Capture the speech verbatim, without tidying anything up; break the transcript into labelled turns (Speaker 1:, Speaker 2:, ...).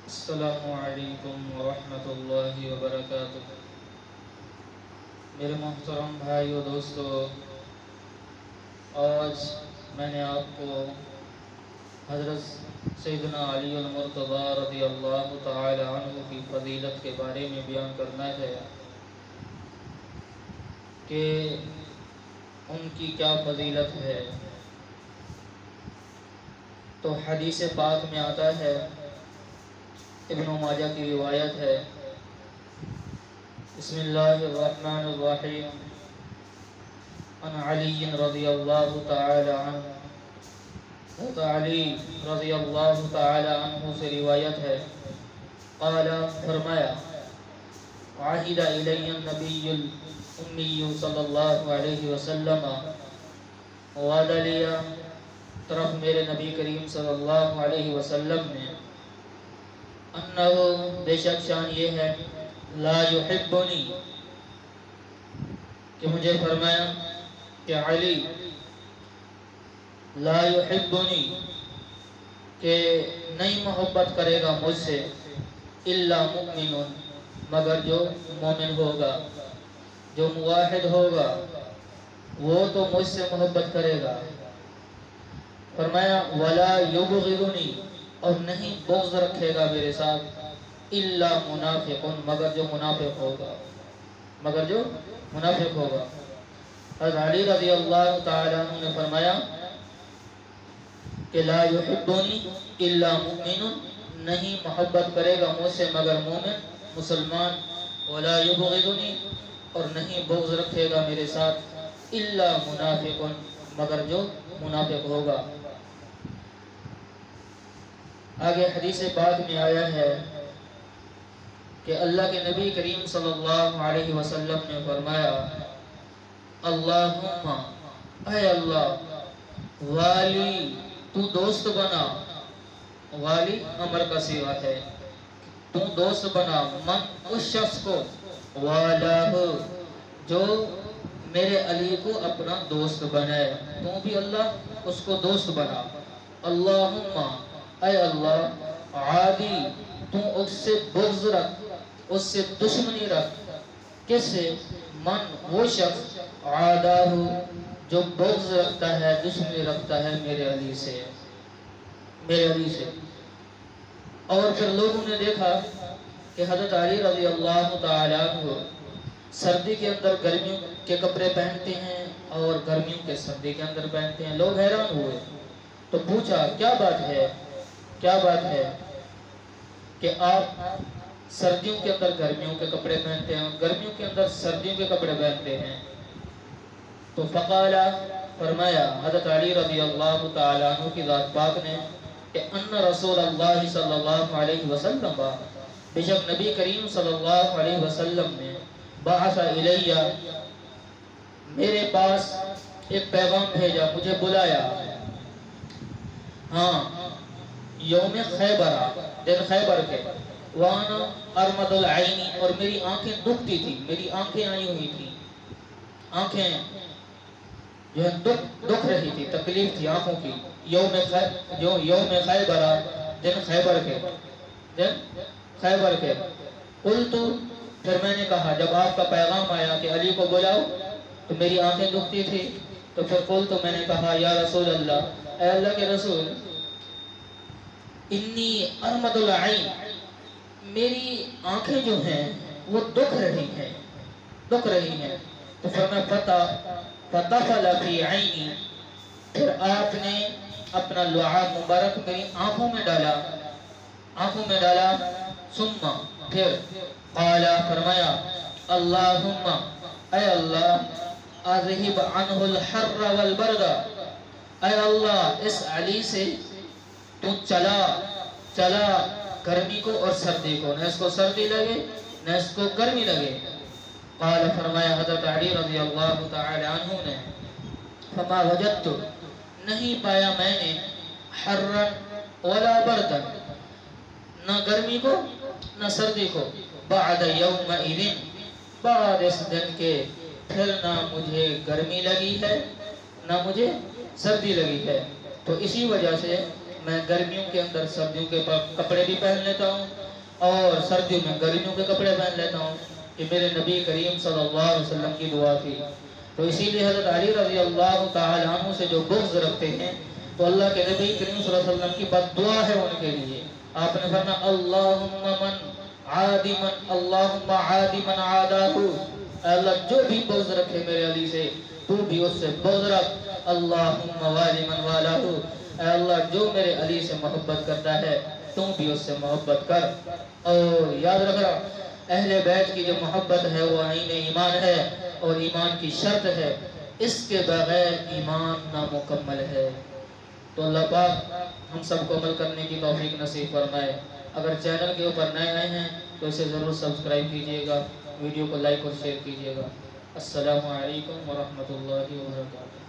Speaker 1: السلام علیکم ورحمۃ اللہ وبرکاتہ۔ میرے محترم بھائی و دوستو، آج میں نے آپ کو حضرت سیدنا علی المرتضی رضی اللہ تعالی عنہ کی فضیلت کے بارے میں بیان کرنا ہے کہ ان کی کیا فضیلت ہے۔ تو حدیث پاک میں آتا ہے، ابن ماجہ کی روایت ہے، بسم اللہ الرحمن الرحیم، عن علی رضی اللہ تعالی عنہ، حضرت علی رضی اللہ تعالی عنہ سے روایت ہے، قال فرمایا، عہد الی النبی الامی صلی اللہ علیہ وسلم، وعدہ لیا طرف میرے نبی کریم صلی اللہ علیہ وسلم نے، انہو بے شک شان یہ ہے، لا یحبنی کہ مجھے فرمایا کہ علی لا یحبنی کہ نہیں محبت کرے گا مجھ سے، الا مؤمن مگر جو مومن ہوگا، جو موحد ہوگا وہ تو مجھ سے محبت کرے گا۔ فرمایا ولا یبغضنی اور نہیں بغض رکھے گا میرے ساتھ، الا منافق مگر جو منافق ہوگا، مگر جو منافق ہوگا۔ حضرت علی رضی اللہ تعالی عنہ نے فرمایا کہ لا یحبنی الا مؤمن، نہیں محبت کرے گا مجھ سے مگر مومن مسلمان، ولا یبغضنی اور نہیں بغض رکھے گا میرے ساتھ، الا منافق مگر جو منافق ہوگا۔ آگے حدیث پاک میں آیا ہے کہ اللہ کے نبی کریم صلی اللہ علیہ وسلم نے فرمایا، اللہم اے اللہ، والی تو دوست بنا، والی امر کا صیغہ ہے، تو دوست بنا، من اس شخص کو، والہ جو میرے علی کو اپنا دوست بنائے، تو بھی اللہ اس کو دوست بنا۔ اللہم اے اللہ، عادی تو اس سے بغض رکھ، اس سے دشمنی رکھ، کس سے؟ من وہ شخص، عادہ جو بغض رکھتا ہے، دشمنی رکھتا ہے میرے علی سے، میرے علی سے۔ اور پھر لوگوں نے دیکھا کہ حضرت علی رضی اللہ تعالی عنہ سردی کے اندر گرمیوں کے کپڑے پہنتے ہیں اور گرمیوں کے سردی کے اندر پہنتے ہیں۔ لوگ حیران ہوئے تو پوچھا کیا بات ہے، کیا بات ہے کہ آپ سردیوں کے اندر گرمیوں کے کپڑے پہنتے ہیں اور گرمیوں کے اندر سردیوں کے کپڑے پہنتے ہیں؟ تو فقالا فرمایا حضرت علی رضی اللہ تعالی عنہ کی ذات پاک نے کہ ان رسول اللہ صلی اللہ علیہ وسلم، بے شک نبی کریم صلی اللہ علیہ وسلم نے، بعث الیہ میرے پاس ایک پیغام بھیجا، مجھے بلایا، ہاں یوم خیبر، دن خیبر کے، وانا ارمد العین اور میری آنکھیں دکھتی تھی، میری آنکھیں آئی ہوئی تھی، آنکھیں جو ہے دکھ دکھ رہی تھی، تکلیف تھی آنکھوں کی، یوم خیبر، جو یوم خیبر دن خیبر کے، دن خیبر کے۔ قلت پھر میں نے کہا جب آپ کا پیغام آیا کہ علی کو بلاؤ تو میری آنکھیں دکھتی تھی، تو پھر قلت میں نے کہا یا رسول اللہ، اے اللہ کے رسول، انی ارمد العین میری آنکھیں جو ہیں وہ دکھ رہی ہیں، دکھ رہی ہیں۔ تو فرمایا فتح فتفل فی عینی، پھر آپ نے اپنا لعاب مبارک میری آنکھوں میں ڈالا، آنکھوں میں ڈالا، ثم پھر قال فرمایا اللہم اے اللہ، اذہب عنہ الحر والبرد، اے اللہ اس علی سے تو چلا چلا گرمی کو اور سردی کو، نہ اس کو سردی لگے نہ اس کو گرمی لگے۔ قال فرمایا حضرت علی رضی اللہ تعالی عنہ نے، فما وجدت نہیں پایا میں نے، حرا ولا بردا نہ گرمی کو نہ سردی کو، بعد یومئذ بعد اس دن کے، پھر نہ مجھے گرمی لگی ہے نہ مجھے سردی لگی ہے۔ تو اسی وجہ سے میں گرمیوں کے اندر سردیوں کے کپڑے بھی پہن لیتا ہوں اور سردیوں میں گرمیوں کے کپڑے پہن لیتا ہوں. یہ میرے نبی کریم صلی اللہ علیہ وسلم کی دعا تھی. تو اسی لیے حضرت علی رضی اللہ تعالی عنہ سے جو بغض رکھتے ہیں تو اللہ کے نبی کریم صلی اللہ علیہ وسلم کی بد دعا ہے ان کے لیے. آپ نے فرمایا اللہم من عادی من اللہم عادی من عاداہو، اے اللہ جو بھی بغض رکھے میرے علی سے تو بھی اس سے بغض رکھ. اللہم والی من والاہو، اے اللہ جو میرے علی سے محبت کرتا ہے تو بھی اس سے محبت کر. اور یاد رکھنا اہل بیت کی جو محبت ہے وہ عین ایمان ہے اور ایمان کی شرط ہے، اس کے بغیر ایمان نامکمل ہے. تو اللہ پاک ہم سب کو عمل کرنے کی توفیق نصیب فرمائے. اگر چینل کے اوپر نئے آئے ہیں تو اسے ضرور سبسکرائب کیجئے گا، ویڈیو کو لائک اور شیئر کیجئے گا. السلام علیکم ورحمۃ اللہ وبرکاتہ.